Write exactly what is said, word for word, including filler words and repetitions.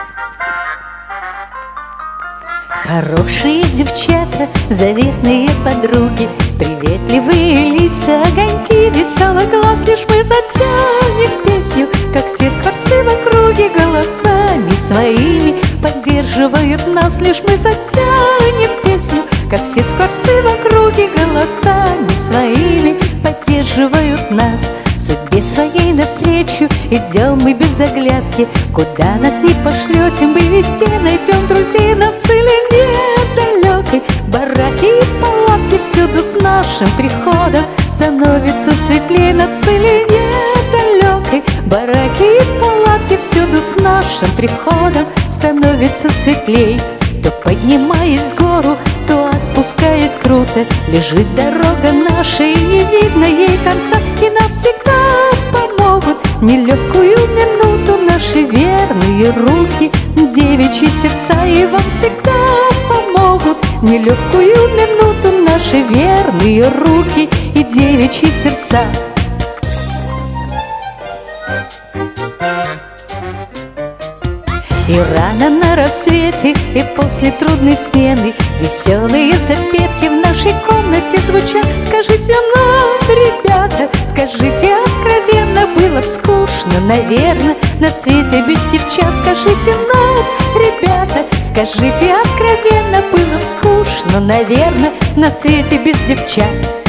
Хорошие девчата, заветные подруги, приветливые лица, огоньки, веселый глаз. Лишь мы затянем песню, как все скворцы в округе, голосами своими поддерживают нас. Лишь мы затянем песню, как все скворцы в округе, голосами своими поддерживают нас. Судьбе своей навстречу идем мы без оглядки, куда нас не пошлете, мы везде найдем друзей на целине далекой. Бараки и палатки всюду с нашим приходом становится светлей на целине далекой. Бараки и палатки всюду с нашим приходом становится светлей. То поднимаясь в гору, то отпускаясь круто, лежит дорога наша, и не видно ей конца. И нам всегда помогут в нелегкую минуту наши верные руки, девичьи сердца. И вам всегда помогут в нелегкую минуту наши верные руки и девичьи сердца. И рано на рассвете, и после трудной смены веселые запевки в нашей комнате звучат. Скажите нам, ребята, скажите откровенно, было б скучно, наверное, на свете без девчат. Скажите нам, ребята, скажите откровенно, было б скучно, наверное, на свете без девчат.